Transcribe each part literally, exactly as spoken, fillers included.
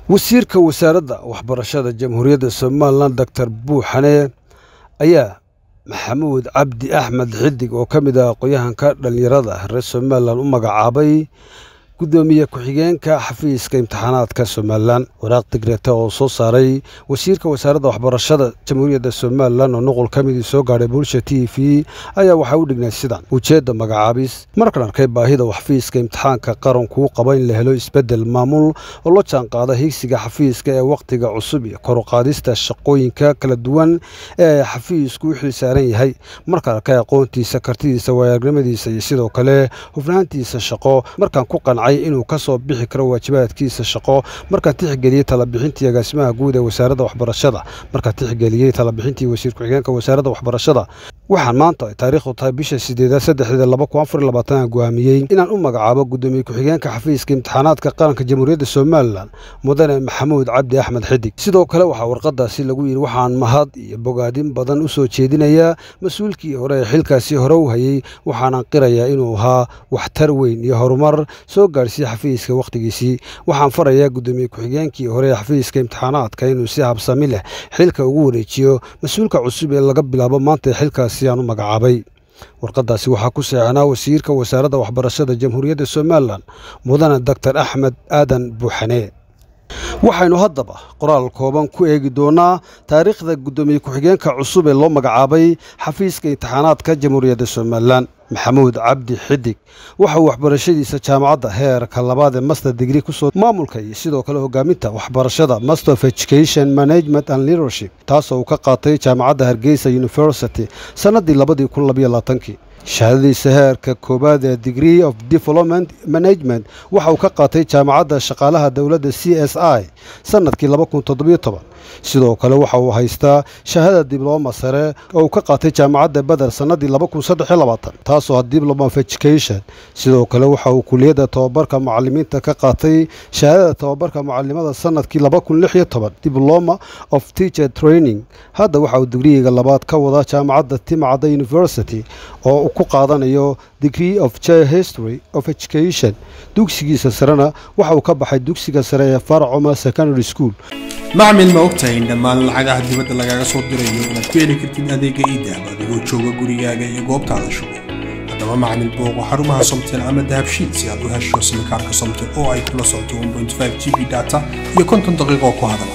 wasiirka wasaaradda waxbarashada jamhuuriyadda Soomaaliland Doctor Buuxane ayaa Maxamuud Cabdi Axmed Xidig oo kamid ah aqoonyahanka dhalinyarada reer Soomaaliland u magacaabay gudoomiye ku-xigeenka xafiiska imtixaanaadka Soomaaliland waraaq digreeta oo soo saaray wasiirka wasaaradda waxbarashada jamhuuriyadda Soomaaliland oo noqol kamid soo gaaray bulsha T V ayaa waxa uu dhignay sidan ujeedada magacaabis markan arkay baahida xafiiska imtixaanka qaranku u qaba in la helo isbedel maamul oo la jaan qaada higsiga xafiiska ee waqtiga cusub iyo kor u qaadista shaqooyinka kala duwan ee xafiisku u xilsaaran yahay markan arkay aqoontiisa kartidiisa waayagnimadiisa iyo sidoo kale hufnaantiisa shaqo markan ku qanacay inuu ka soo bixi karo waajibaadkiisa shaqo marka tixgeliyay tala bixintii agaasimaha guud ee wasaaradda waxbarashada marka tixgeliyay tala bixintii wasiir ku-xigeenka wasaaradda waxbarashada waxaan maanta taariikhdu tahay bisha sideedaad saddexda laba kun afar iyo labaatan go'aamiyay inaan u magacaabo gudoomiye ku-xigeenka xafiiska imtixaanaadka qaranka jamhuuriyadda Soomaaliland mudane Maxamuud Cabdi Axmed Xidig sidoo kale waxa warqadaasi lagu yiri waxaan mahad iyo bogaadin badan u soo jeedinayaa mas'uulkii hore xilkaasi hore u hayay waxaan qirayaa inuu ahaa waxtar weyn iyo horumar soo gaarsiiyay xafiiska waqtigiisii waxaan farayaa gudoomiye ku-xigeenkii hore xafiiska imtixaanaadka inuu si habsami leh xilka ugu wareejiyo mas'uulka cusub ee laga bilaabo maanta xilkaasi aan u magacaabay warqadaasi waxa ku saxanaa wasiirka wasaaradda waxbarashada jamhuuriyadda Soomaaliland mudane Doctor Axmed Aadan Buuxane waxaynu haddaba qoraal kooban ku eegi doonaa taariikhda gudoomiye ku-xigeenka cusub ee loo magacaabay xafiiska imtixaanaadka jamhuuriyadda Soomaaliland Maxamuud Cabdi Xidig waxa uu waxbarashadiisa jaamacadda heerka labaad ee master degree ku soo maamulka iyo sidoo kale hogaaminta waxbarashada Master of Education Management and Leadership taasoo uu ka qaatay jaamacadda Hargeysa University sanadii laba kun iyo laba iyo labaatan shahaadadiisa heerka koobaad ee Degree of Development Management waxa uu ka qaatay jaamacadda shaqaalaha dawladda C S I sanadkii laba kun iyo toddoba iyo toban sidoo kale waxa uu haystaa shahaadada dibloma sare oo uu ka qaatay jaamacadda Badar sanadii laba kun iyo saddex iyo labaatan taasoo ah Diploma of Education sidoo kale waxa uu kuliyadda tababarka macallimiinta ka qaatay shahaadada tababarka macallimada sanadkii laba kun iyo lix iyo toban Diploma of Teacher Training hadda waxa uu digriiga labaad ka wada jaamacadda Timcada University oo ku qaadanayo Degree of History of Education dugsigiisa sarena waxa uu ka baxay dugsiga sare ee Farcoma Secondary School macmiil ma ogtahay in dhammaan lacagaha dibadda lagaga soo dirayo inaad ku heli kartid adeega e-dahab adigoo jooga gurigaaga iyo goobtaada shaqo haddaba macmiil booqo xarumaha Somtel ama dahabshiil si aad u hesho simkaarka Somtel oo ay kula socoto one point five G B data iyo konton daqiiqo ku hadala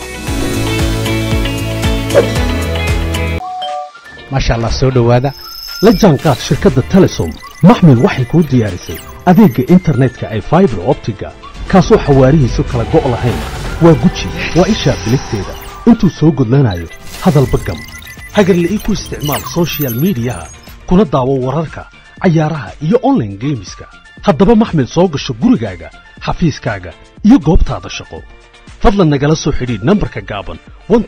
masha Allah soo dhawaada la jaanqaad shirkadda Telesom maxmiil waxay ku diyaarisay adeega internetka ay fiber optiga kaasoo xawaarihiisu kala go' lahayn waa guji waa isha bilisteeda intuu soo gudlanayo hadalba gam hagarle ii ku isticmaal social media kuna daawo wararka cayaaraha iyo online gameska haddaba maxmiil soo gasho gurigaaga xafiiskaaga iyo goobtaada shaqo fadlan nagala soo xidhiidh nambarka gaaban